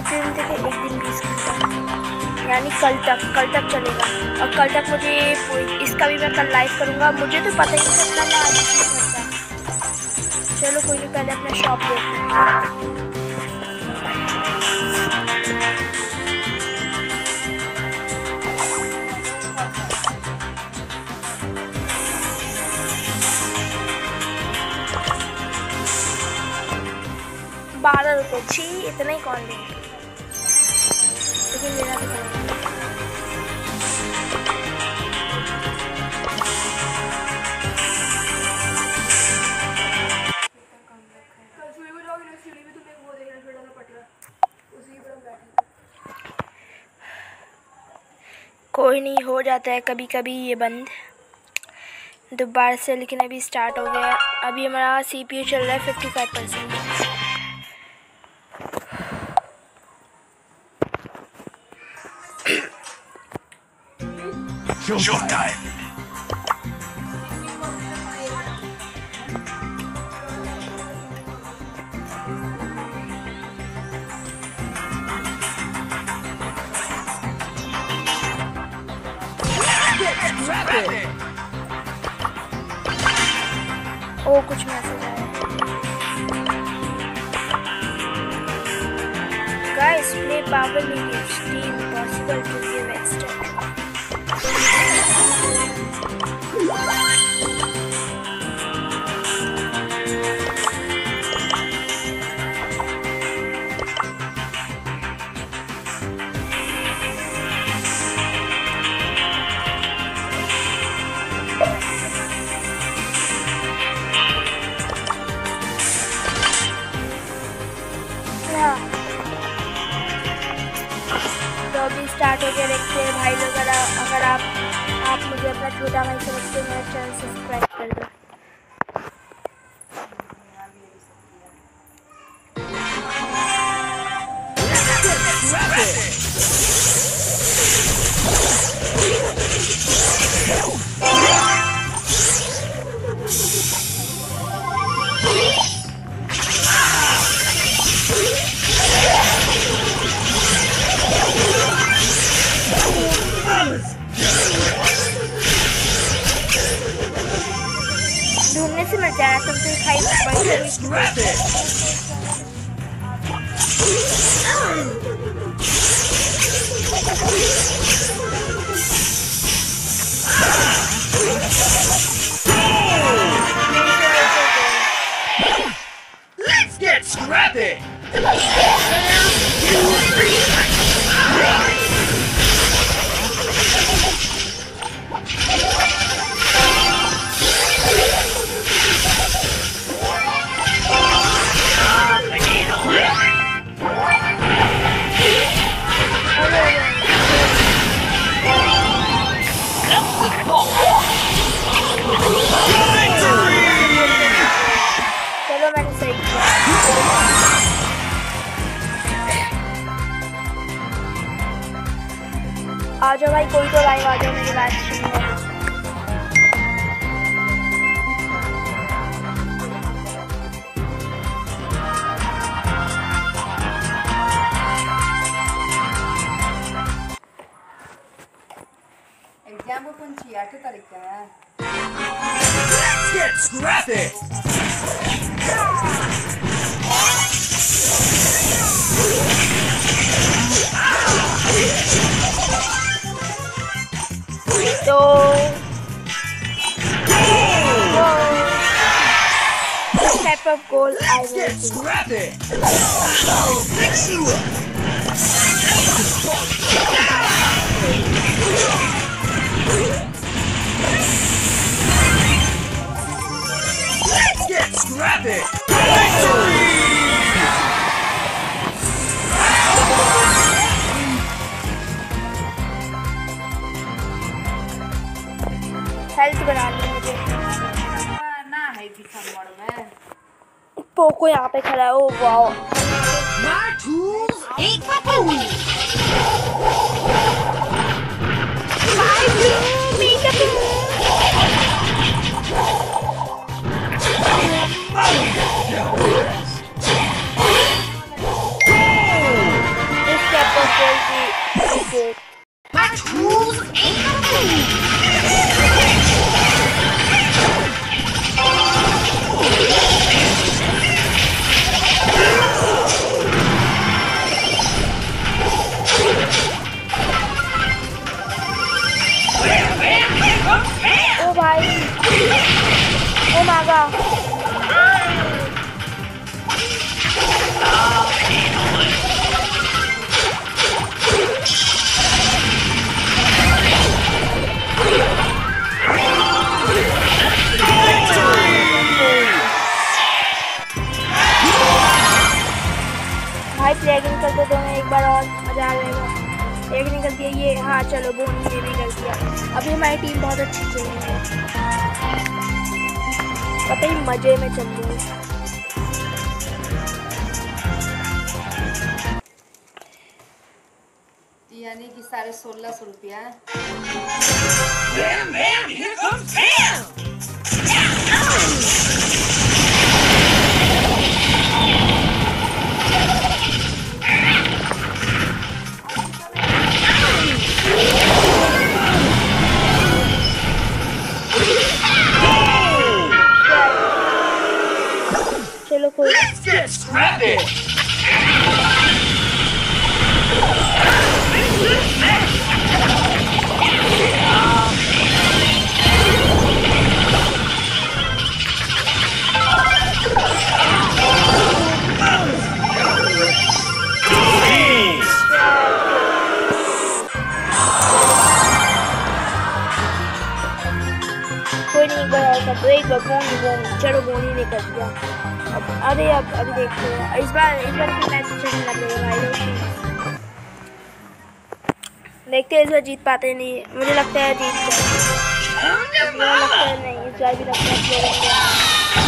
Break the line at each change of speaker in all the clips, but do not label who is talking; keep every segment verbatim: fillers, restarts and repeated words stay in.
कितने दिन तक है? एक दिन बीस घंटा, यानी कल तक कल तक चलेगा। और कल तक मुझे इसका भी मैं कल लाइव करूँगा। मुझे तो पता ही नहीं चलता मैं आज नहीं करता। चलो कोई नहीं, पहले अपना शॉप देखते हैं। बारह रुपये छी, इतना ही कौन लेंगे, लेकिन लेना भी पड़ेगा। कोई नहीं, हो जाता है कभी कभी ये बंद दोबारा से, लेकिन अभी स्टार्ट हो गया। अभी हमारा सीपीयू चल रहा है fifty five percent.
Showtime.
Oh कुछ मैसेज आया। Guys, play Power League Team possible to give extra. तो अभी स्टार्ट हो गया, देखते हैं भाई लोग। अगर अगर आप आप मुझे अपना छोटा भाई समझते हैं, मेरा चैनल सब्सक्राइब कर दो। ढूंढने से मिल जाएगा, तुम तो खाई
Let's get scrappy.
चलो मैंने सही किया। आ जाओ भाई, कोई तो लाइव आ जाओ मेरी लाइव स्ट्रीम में।
एग्जाम कौन सी आठ तारीख का है?
Let's get scrappy.
तो this type of goal I will
Get
do.
scrappy. I'll fix you up. Let's get scrappy. Victory.
Health बना ली मुझे।
ना है दिखा मोड़ में
पोको यहाँ पे खड़ा है। Oh wow,
My tools ain't my tools.
जाएगा। भाई प्लेग निकल तो दोनों एक बार और मजा आ जाएगा। एक निकल दिया ये, हाँ चलो बोनी ने भी कर दिया। अभी हमारी टीम बहुत अच्छी चल रही है, पता ही मजे में चल रही है।
यानी कि साढ़े सोलह सौ रुपया।
Bam, bam, here comes Bam!
चलो कोई
Let's get scrappy!
कोई नहीं, एक बार और कर दो, एक बार बोनी बोनी। चलो बोनी ने कर दिया। अब अरे अब अभी देखते हैं इस बार इस बार की मैच चलने लगेगा भाई लोग। देखते हैं इस बार जीत पाते नहीं, मुझे लगता है जीत जाए, मुझे लगता है नहीं इस बार भी लगता है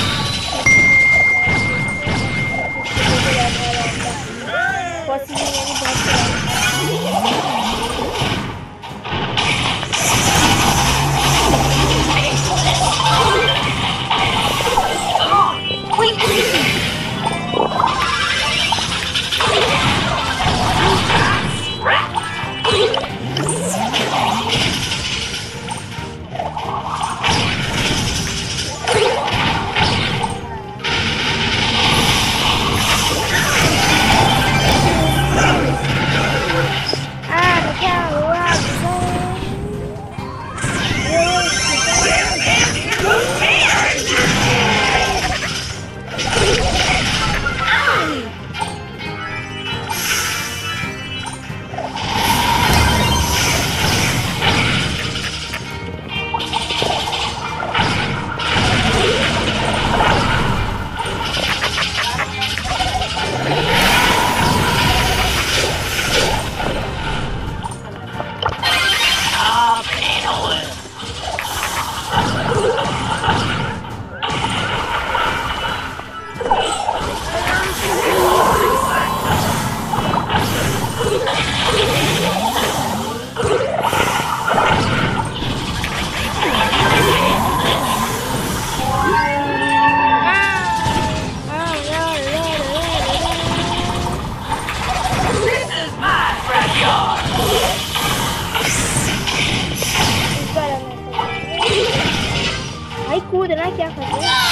भाई कूद ना, क्या कर रहे हैं?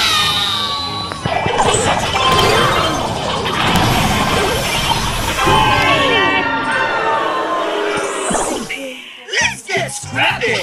Let's get scrappy!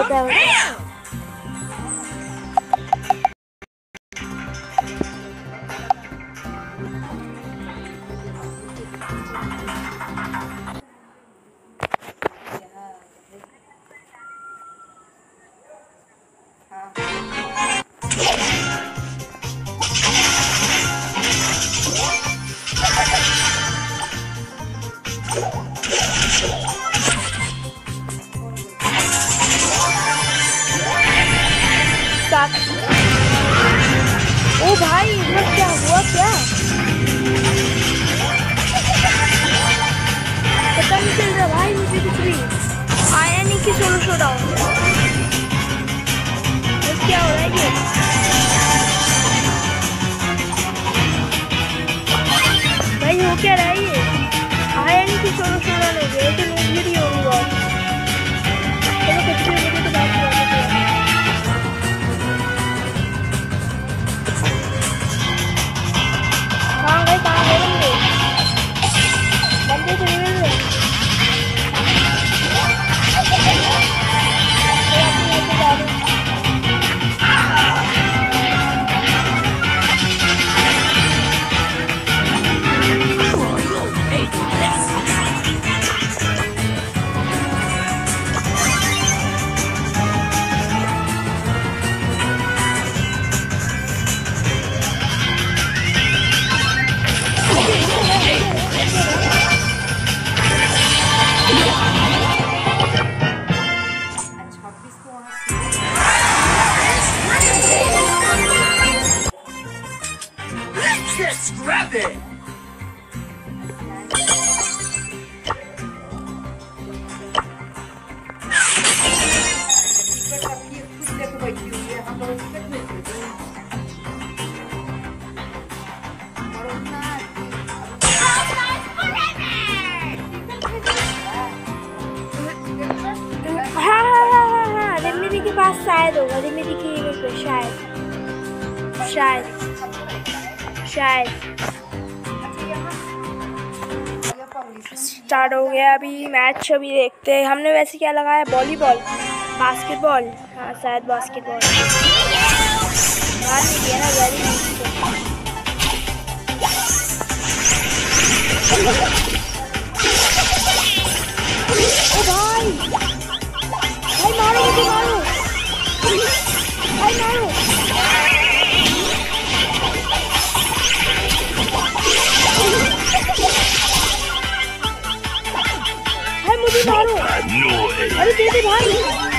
होता है। ओ भाई इधर क्या हुआ, क्या पता नहीं चल रहा भाई मुझे कुछ भी। आया नहीं कि सोलो शोडाउन, क्या हो रहा है ये? भाई हो क्या रहा है ये? आया नहीं कि सोलो शोडाउन हो गया, तो लूट भी होगी बहुत। चलो कुछ भी मुझे तो बात हुआ कहाँ गए कहाँ गए बंदे बंदे तो नहीं मिल रहे।
Grab it!
के पास शायद होगा, रिमेडी की ईमेल पे शायद शायद शायद स्टार्ट हो गया अभी मैच। अभी देखते हैं। हमने वैसे क्या लगाया, वॉलीबॉल, बास्केटबॉल। हाँ शायद बास्केटबॉल बाहर नहीं दिया ना, वेरी ओ भाई भाई मारो मुझे, मारो भाई मारो। भाई मुझे मारो, अरे दे दे भाई।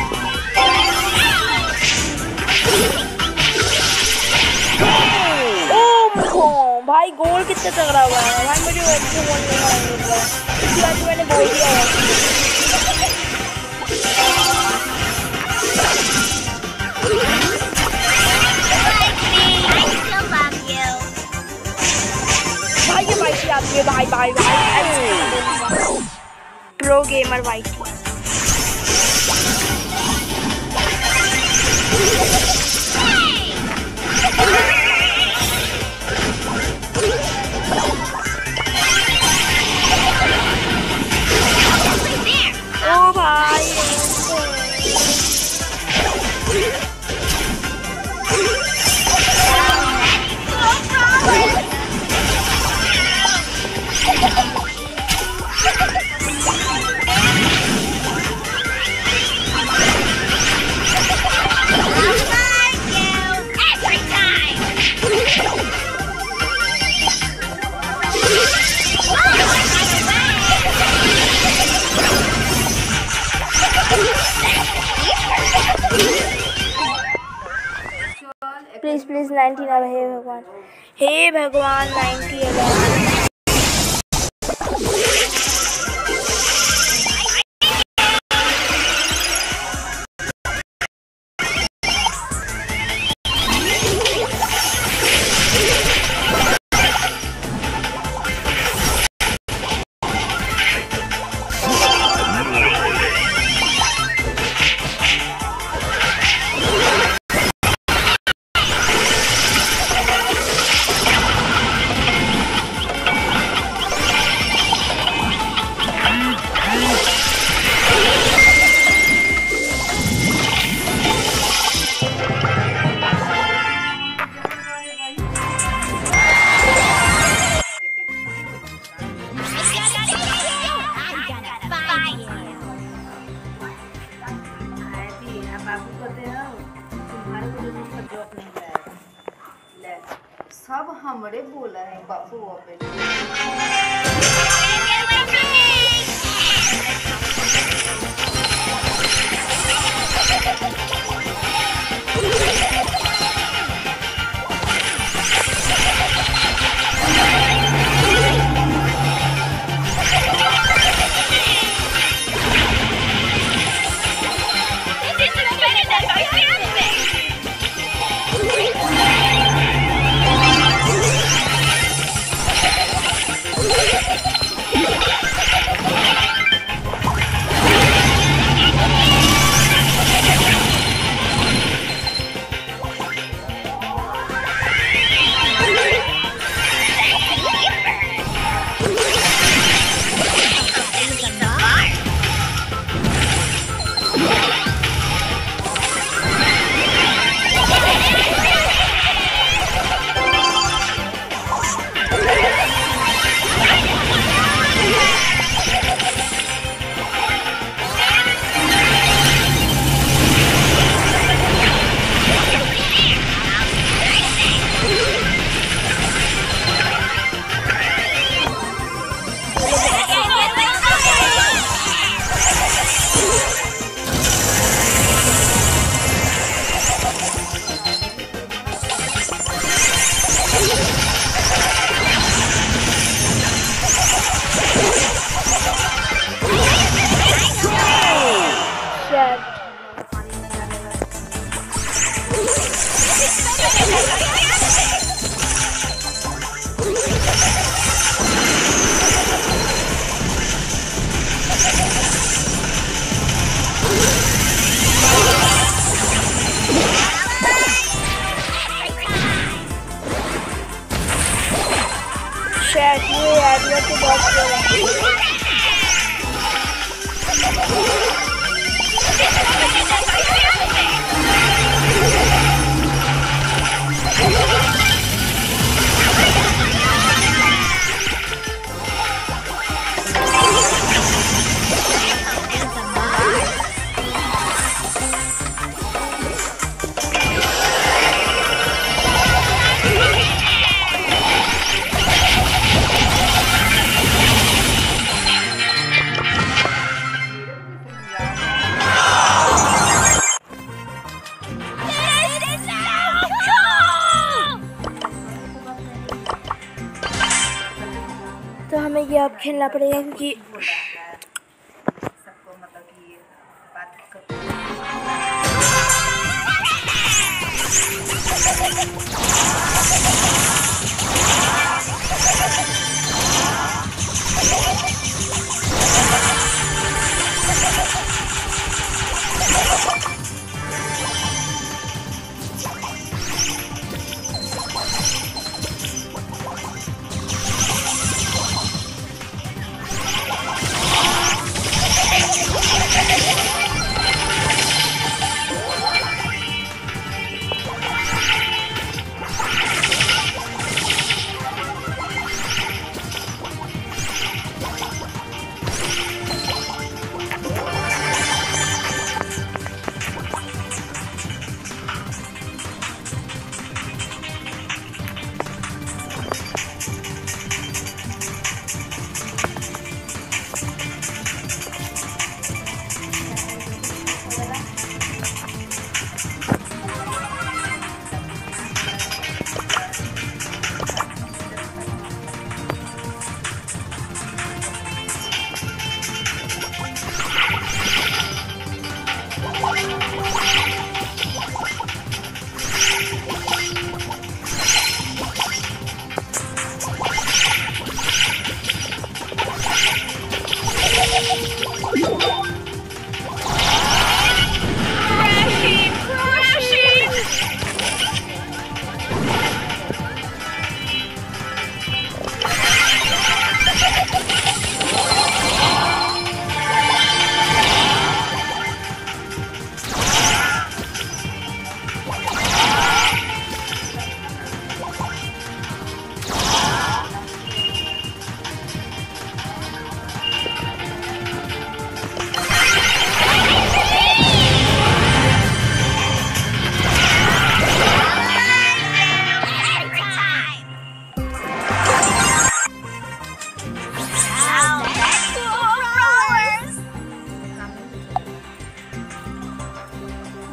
ओ भाई गोल कितना तगड़ा हुआ है भाई, मुझे वैसे गोल नहीं मारने का, इसके बाद तो मैंने बोल दिया है। भाई ये वाइटी आती है, भाई भाई भाई प्रो गेमर वाइटी। ओ भाई प्लीज प्लीज नाइनटी ना, हे भगवान, हे भगवान नाइनटी है।
हमरे बोला है बाबू अबे
ये आदमी तो बहुत तो हमें ये अब खेलना पड़ेगा क्योंकि
सबको मतलब कि ये बात कर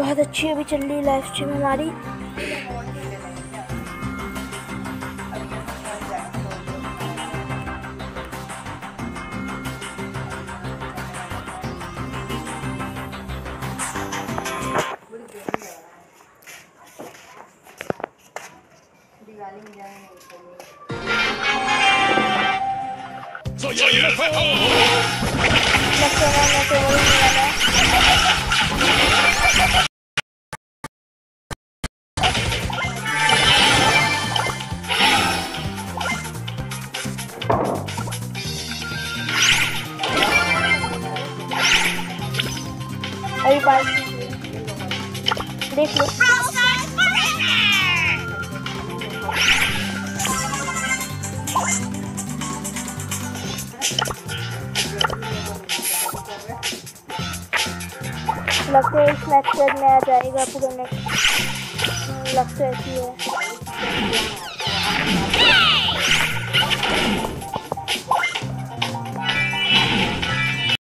बहुत अच्छी अभी चल रही लाइव स्ट्रीम हमारी। अभी बात देख लो। लगता है इस मैच में आ जाएगा पूरा नेक्स्ट, लगता है ऐसी है।